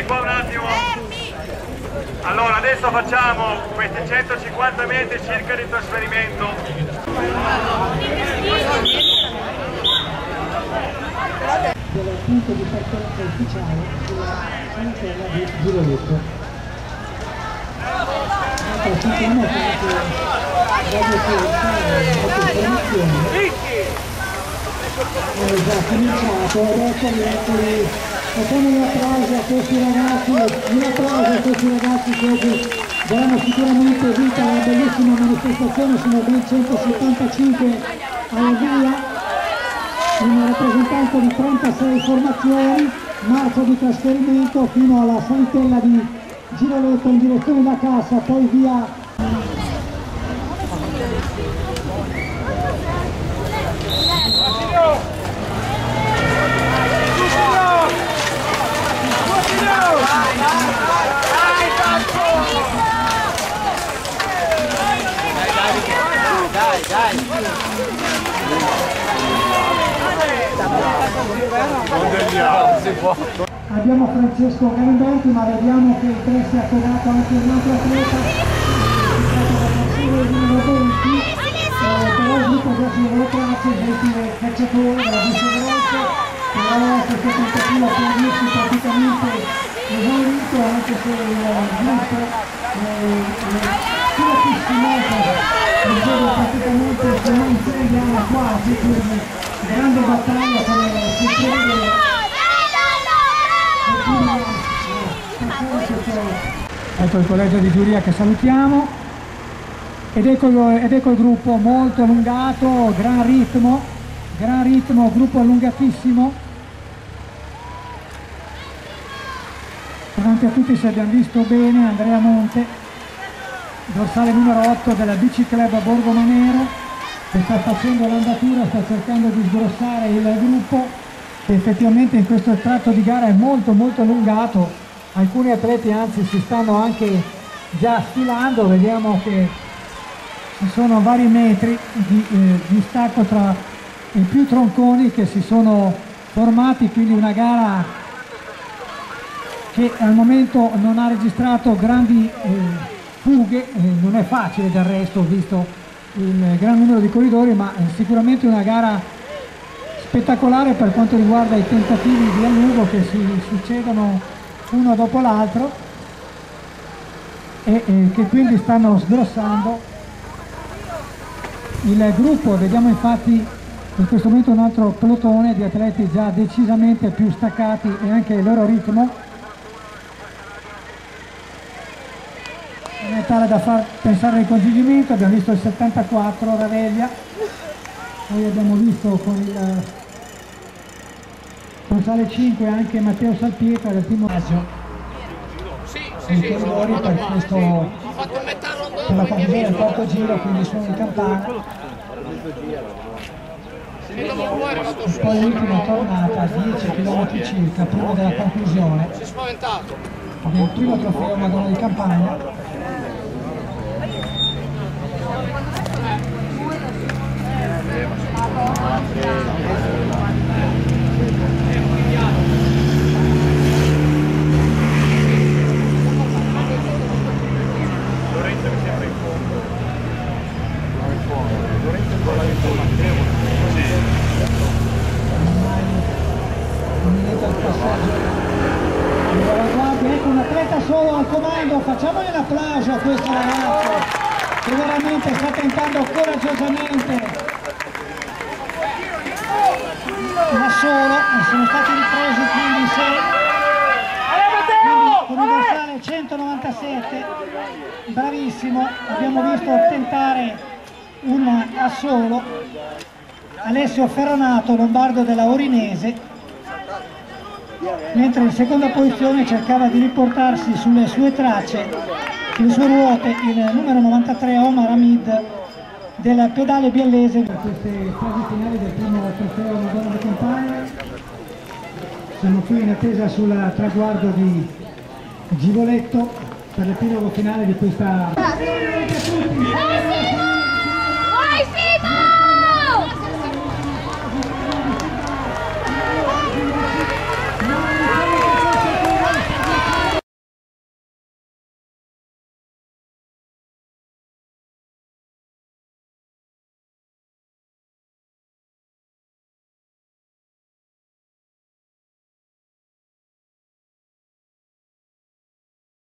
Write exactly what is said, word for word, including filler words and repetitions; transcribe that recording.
fermi qua un attimo. Allora, adesso facciamo questi centocinquanta metri circa di trasferimento. Del punto di partenza ufficiale sulla Santella di Giroletto. Ecco, sicuramente voglio portare molte informazioni. È già cominciato, ed eccoli, eccoli. Facciamo un applauso a questi ragazzi, un applauso a questi ragazzi che oggi daranno sicuramente vita a una bellissima manifestazione, sono ben centosettantacinque alla via. Una rappresentanza di trentasei formazioni, marcia di trasferimento fino alla Santella di Giroletto in direzione da Cassa, poi via dai, dai. Abbiamo Francesco Galimberti, ma vediamo che il tre si è accodato anche un altro atleta, si tratta da Marcello Giroletto, però il gruppo già si retraccia, il cacciatore della viceversa, però questo tentativo per dirsi praticamente esaurito, anche se il gruppo sulla piscinetta il gioco praticamente se non incendiamo quasi, quindi grande battaglia come si crede. Ecco il collegio di giuria che salutiamo ed ecco, ed ecco il gruppo molto allungato, gran ritmo, gran ritmo, gruppo allungatissimo. Davanti a tutti, se abbiamo visto bene, Andrea Monte, dorsale numero otto della Bici Club Borgo Manero, che sta facendo l'andatura, sta cercando di sgrossare il gruppo, che effettivamente in questo tratto di gara è molto molto allungato. Alcuni atleti anzi si stanno anche già sfilando, vediamo che ci sono vari metri di eh, distacco tra i più tronconi che si sono formati, quindi una gara che al momento non ha registrato grandi eh, fughe, eh, non è facile del resto visto il gran numero di corridori, ma è sicuramente una gara spettacolare per quanto riguarda i tentativi di allungo che si succedono uno dopo l'altro e, e che quindi stanno sgrossando il gruppo. Vediamo infatti in questo momento un altro pelotone di atleti già decisamente più staccati e anche il loro ritmo non è tale da far pensare al congiungimento. Abbiamo visto il settantaquattro Raveglia, poi abbiamo visto con il con sale cinque anche Matteo Salpietra del primo maggio. Sì, sì, sì, corridori per questo per la conclusione del quarto giro, quindi sono in campana. E poi l'ultima tornata, dieci chilometri circa, prima della conclusione. Si è spaventato. Il primo trofeo Madonna di Campagna. Lorenzo mi sembra in fondo. No, in fondo. Lorenzo è la informazione. Sì. Ecco un atleta solo al comando, facciamogli un applauso a questo ragazzo che veramente sta tentando coraggiosamente da solo, sono stati ripresi quindi sei, quindi con il dorsale centonovantasette, bravissimo, abbiamo visto tentare un assolo Alessio Ferronato, lombardo della Orinese, mentre in seconda posizione cercava di riportarsi sulle sue tracce, sulle sue ruote, il numero novantatré Omar Hamid del pedale biellese. Per queste fasi finali del primo trofeo Madonna di Campagna siamo qui in attesa sul traguardo di Giroletto per l'epilogo finale di questa...